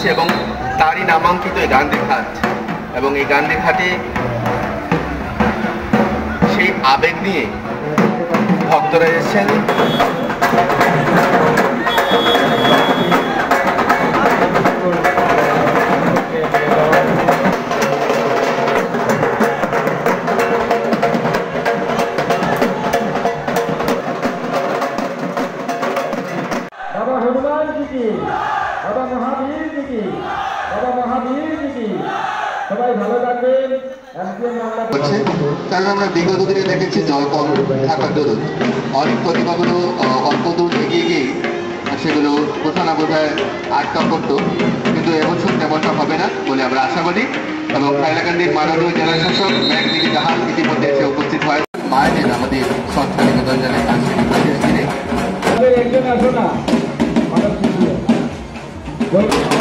যাচ্ছে এবং তারই নামাঙ্কিত এই গান্ধী ঘাট এবং এই গান্ধী ঘাটে সেই আবেগ নিয়ে ভক্তরা এসেছেন। बाबा हनुमान जी की, बाबा महावीर जी की, बाबा महावीर जी की সবাই ভালো থাকবেন। কারণ আমরা বিগত দিনে দেখেছি জল কম থাকার দরুন অনেক প্রতিভাগুলো অল্প দূর এগিয়ে গিয়ে সেগুলো কোথাও না কোথায় আটকা পড়তো, কিন্তু এবছর তেমনটা হবে না বলে আমরা আশা করি। এবং হাইলাকান্দির মাননীয় জেলা শাসক ম্যাকদিদি জাহান ইতিমধ্যে এসে উপস্থিত হয়। মায়ের আমাদের শ্রদ্ধা নিবেদন জানাই আজকের বিশেষ দিনে।